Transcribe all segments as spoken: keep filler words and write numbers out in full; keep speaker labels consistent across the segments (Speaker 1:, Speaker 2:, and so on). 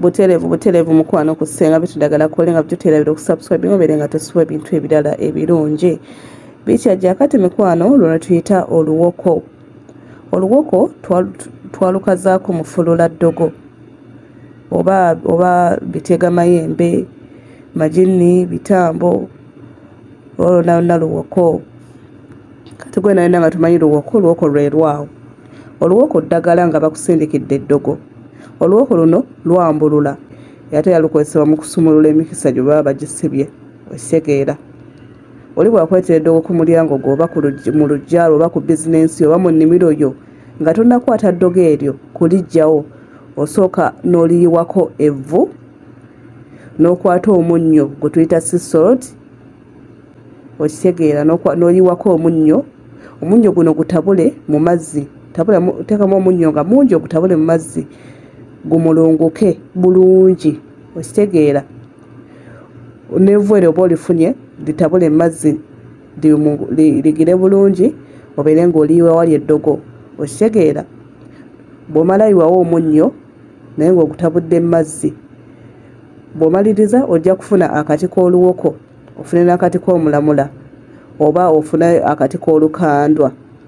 Speaker 1: buterevu buterevu mukwano kusenga bitudagala kolenga bitutera biro kusubscribe ngobere nga tosuwa bintu ebirala ebirungi bikyajja kati mikwano lona tuyita oluwoko oluwoko twalukazaako mufulula ddogo oba oba bitega mayembe majini bitambo olona na luwoko kati gwe nayo nga tumanyi luwoko luwoko lwerwawo oluwoko ddagala nga bakusindikidde eddogo oluwoko luno lwambulula ate yalukozesebwa mu kusumulula emikisa gye baba bagisibye osegeera oli bwakwetera eddogo ku mulyango gwo oba mu lujjaalo oba ku bizinensi oba mu nnimiro yo nga tonnakwata ddogo eryo kulijjawo osooka n'oliyiwako evvu n'okwata omunnyo gwe tuyita sea salt okisegeera n'oliyiwako omunnyo omunnyo guno gutabule mu mazzi teekamu omunnyo nga mungi ogutabule mu mazzi gumulunguke bulungi okitegeera n'evvu eryo oba olifunye litabule mu mazzi ligire bulungi obeere ng'oliyiwa wali eddogo okitegeera bw'omala yiwawo omunnyo naye ng'ogutabudde mu mazzi bw'omaliriza ojja kufuna akati k'oluwoko ofune n'akati k'omulamula oba ofune akati k'olukandwa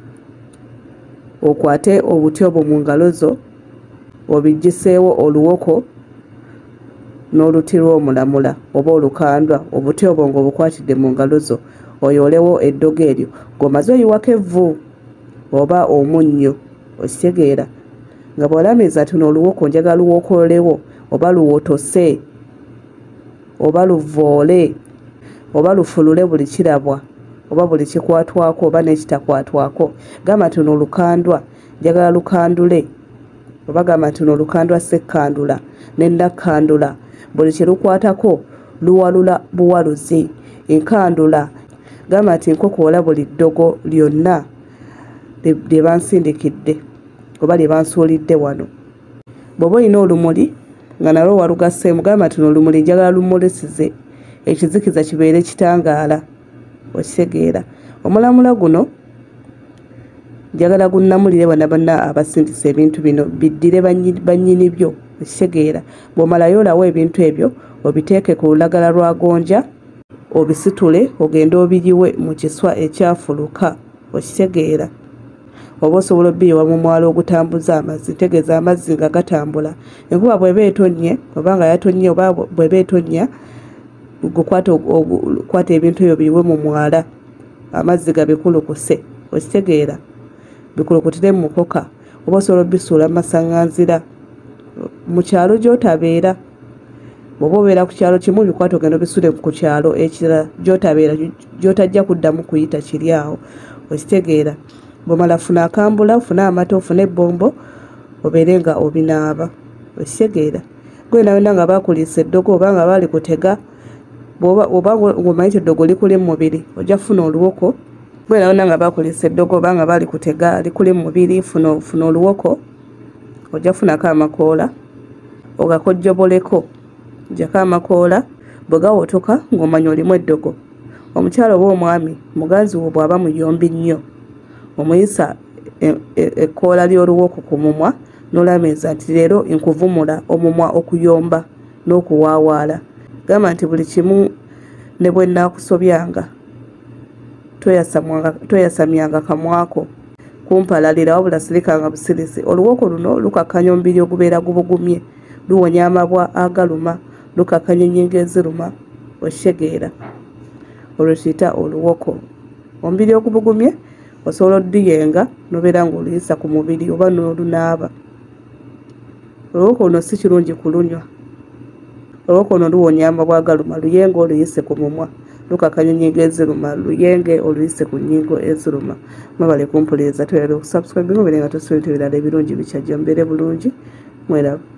Speaker 1: okwate obuti obwo mu ngalo zo obijjiseewo oluwoko n'oluti lw'omulamula oba olukandwa obuti obwo ng'obukwatidde mu ngalo zo oyoolewo eddogo eryo ng'omaze oyiwako evvu oba omunnyo okitegeera nga bw'olamiza ati n'oluwoko njagala luwokoolewo oba luwotose oba luvoole oba lufulule buli kirabwa oba buli kikwatwako oba n'ekitakwatwako gamba nti n'olukandwa njagala lukandule oba gamba nti n'olukandwa sekkandula n'ennakkandula buli kye lukwatako luwalula buwaluzi enkandula gamba nti nkokoola buli ddogo lyonna lye bansindikidde oba lye bansuulidde wano bw'oba olina olumuli nga nalwo walugasseemu gamba nti n'olumuli njagala lumulisize ekizikiza kibeere kitangaala okitegeera omulamula guno njagala gunnamulire bonna bonna abasindisa ebintu bino biddire bannyini byo okitegeera bw'omalayo olawo ebintu ebyo obiteeke ku lulagala lwa gonja obisitule ogende obiriwe mu kiswa ekyafuluka okitegeera oba osobola obbiyiwa mu mwalo ogutambuza amazzi ntegeeza amazzi nga gatambula enkuba bw'eba etonnye oba nga yatonnye oba bw'eba etonnya gukwata ebintu ebyo biriwe mu mwala amazzi gabikulukuse okitegeera bikulukutire mu mukoka oba osobola obisuula mu masaŋŋanzira mu kyalo gy'otabeera bw'oba obeera ku kyalo kimu bikwata ogenda obisule ku kyalo ekirala gy'otabeera gy'otajja kuddamu kuyita kiri awo okitegeera bw'omala funa akambula ofune amata ofune ebbombo obeere nga obinaaba okitegeera gwe nawena nga bakuliisa eddogo oba nga baali kutega oba ng'omanyi ti eddogo likuli mu mubiri ojja kufuna oluwoko gwe nawena nga bakuliisa eddogo oba nga baali kutega likuli mu mubiri funa oluwoko ojja kufunako amakoola ogakojjoboleko gyako amakoola bwe gawotoka ng'omanya olimu eddogo omukyala oba omwami muganzi wo bw'aba muyombi nnyo omuyisa ekkoola ly'oluwoko ku mumwa n'olamiza nti leero nkuvumula omumwa okuyomba n'okuwaawaala gamba nti buli kimu ne bwe nnaakusobyanga toyasamyanga kamwako kumpalalira wabula sirikanga busirisi oluwoko luno lukakkanya omubiri ogubeera gubugumye luwonya amabwa agaluma lukakkanya ennyingo eziruma okitegeera olwo tuyita oluwoko omubiri ogubugumye osobola oddiyenga n'obeera ng'oluyisa ku mubiri oba n'olunaaba oluwoko luno si kirungi kulunywa oluwoko luno luwonya amabwa agaluma luyenga oluyise ku mumwa lukakkanya ennyingo eziruma luyenge oluyise ku nnyingo eziruma mwebale kumpuliza toyera okusubscribe ngobere nga tosobola ebintu ebirala ebirungi bikyajja mubeere bulungi mweraba